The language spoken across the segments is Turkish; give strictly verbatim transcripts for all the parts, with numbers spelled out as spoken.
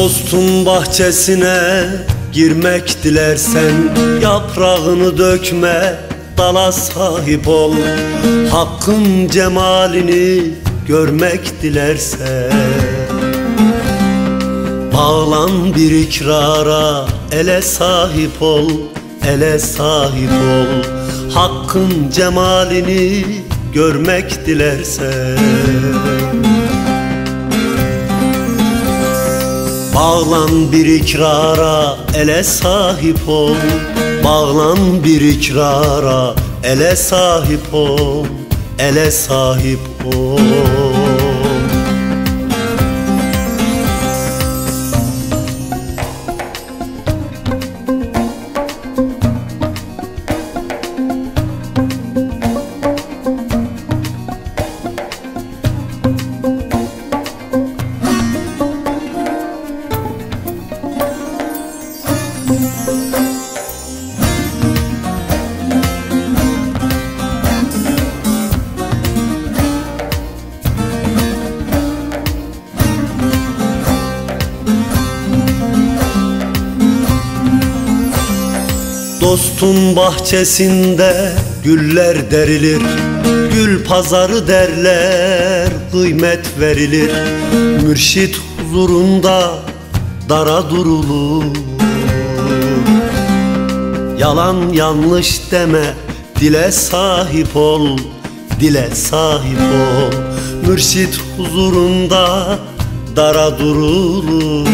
Dostun bahçesine girmek dilersen, yaprağını dökme, dala sahip ol. Hakkın cemalini görmek dilersen, bağlan bir ikrara, ele sahip ol, ele sahip ol. Hakkın cemalini görmek dilersen, bağlan bir ikrara, ele sahip ol. Bağlan bir ikrara, ele sahip ol, ele sahip ol. Dostun bahçesinde güller derilir, gül pazarı derler, kıymet verilir. Mürşit huzurunda dara durulur. Yalan yanlış deme, dile sahip ol, dile sahip ol. Mürşit huzurunda dara durulur.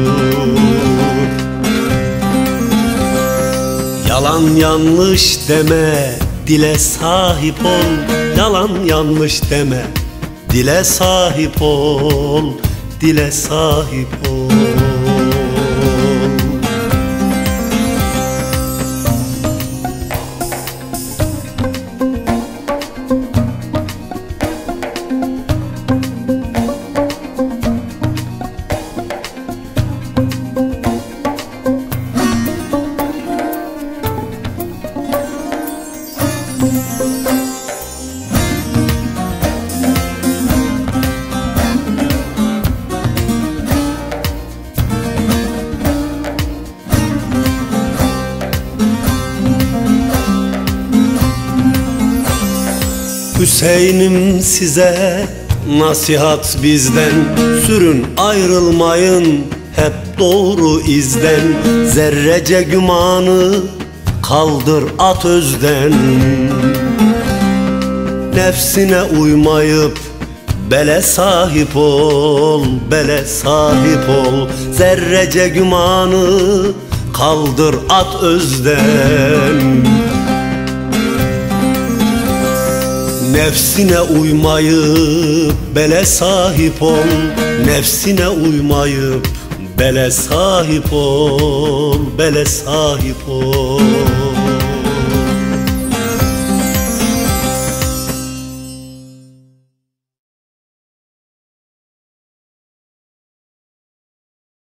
Yalan yanlış deme, dile sahip ol. Yalan yanlış deme, dile sahip ol, dile sahip ol. Hüseyin'im size nasihat bizden, sürün ayrılmayın hep doğru izden. Zerrece gümanı kaldır at özden. Nefsine uymayıp bele sahip ol, bele sahip ol. Zerrece gümanı kaldır at özden. Nefsine uymayıp bele sahip ol. Nefsine uymayıp bele sahip ol, bele sahip ol.